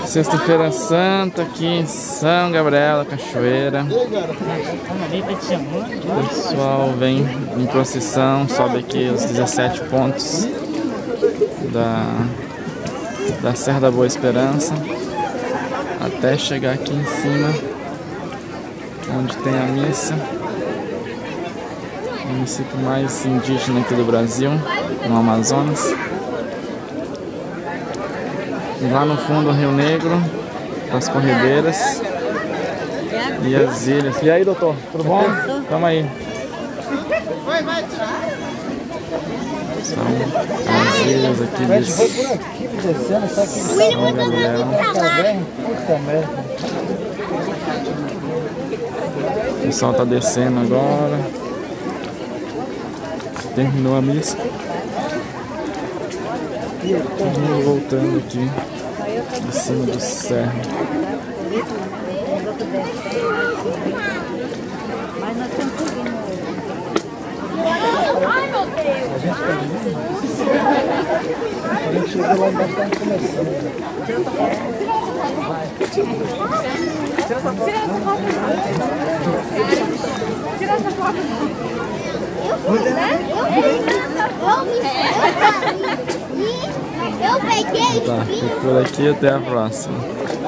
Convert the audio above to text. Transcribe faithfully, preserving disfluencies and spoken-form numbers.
Sexta-feira Santa aqui em São Gabriel da Cachoeira. O pessoal vem em procissão, sobe aqui os dezessete pontos da, da Serra da Boa Esperança até chegar aqui em cima, onde tem a missa. O município mais indígena aqui do Brasil, no Amazonas. E lá no fundo o Rio Negro, as corredeiras e as ilhas. E aí, doutor, tudo bom? Tamo aí. São as ilhas aqui de São Gabriel. O pessoal tá descendo agora. Terminou a missa. Estamos voltando aqui de cima do cerro. Mas nós estamos subindo. Ai, meu Deus! A gente chegou lá embaixo, estamos começando. Tira essa foto. Tira essa foto. Eu peguei. Tá, fico por aqui, até a próxima.